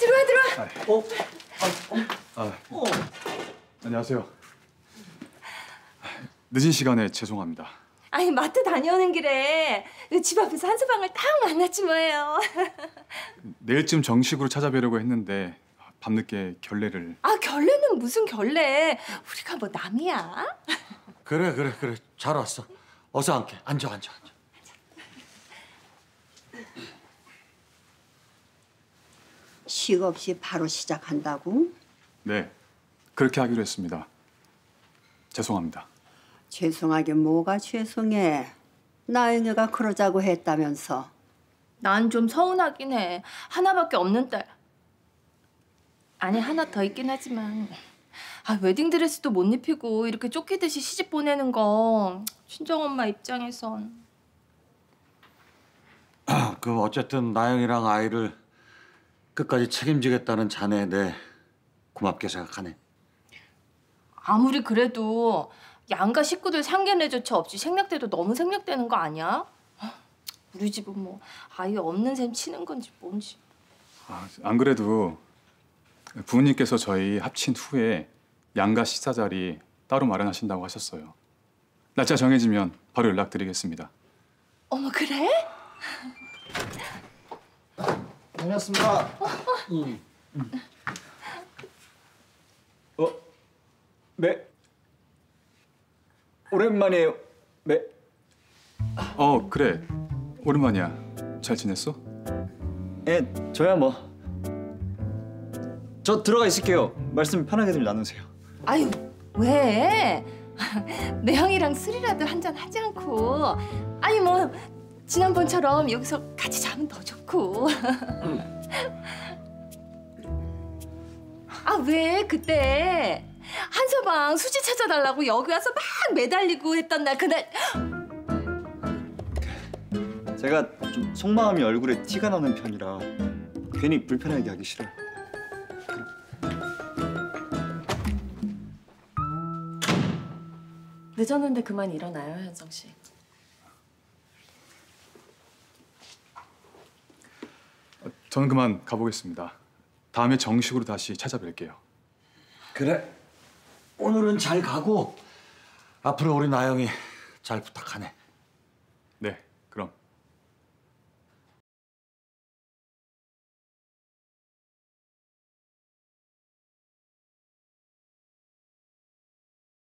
들어와. 안녕하세요. 늦은 시간에 죄송합니다. 아니 마트 다녀오는 길에 집 앞에서 한서방을 딱 만났지 뭐예요. 내일쯤 정식으로 찾아뵈려고 했는데 밤늦게 결례를... 아 결례는 무슨 결례? 우리가 뭐 남이야? 그래. 잘 왔어. 어서 앉게. 앉아. 식 없이 바로 시작한다고? 네, 그렇게 하기로 했습니다. 죄송합니다. 죄송하게 뭐가 죄송해. 나영이가 그러자고 했다면서. 난 좀 서운하긴 해. 하나밖에 없는 딸. 아니 하나 더 있긴 하지만 웨딩드레스도 못 입히고 이렇게 쫓기듯이 시집 보내는 거 친정엄마 입장에선. 그 어쨌든 나영이랑 아이를 끝까지 책임지겠다는 자네 내 고맙게 생각하네. 아무리 그래도 양가 식구들 상견례조차 없이 생략돼도 너무 생략되는 거 아니야? 우리 집은 뭐 아예 없는 셈 치는 건지 뭔지. 안 그래도 부모님께서 저희 합친 후에 양가 식사 자리 따로 마련하신다고 하셨어요. 날짜 정해지면 바로 연락드리겠습니다. 어머 그래? 다녀왔습니다. 네. 오랜만이에요. 네. 그래. 오랜만이야. 잘 지냈어? 예, 저야 뭐. 저 들어가 있을게요. 말씀 편하게들 나누세요. 아유 왜? 내 형이랑 술이라도 한잔 하지 않고. 아니 뭐 지난번처럼 여기서 같이 자면 더 좋고. 왜 그때 한서방 수지 찾아달라고 여기 와서 막 매달리고 했던 날 그날. 제가 좀 속마음이 얼굴에 티가 나는 편이라 괜히 불편하게 하기 싫어요. 늦었는데 그만 일어나요, 현정 씨. 저는 그만 가보겠습니다. 다음에 정식으로 다시 찾아뵐게요. 그래. 오늘은 잘 가고 앞으로 우리 나영이 잘 부탁하네.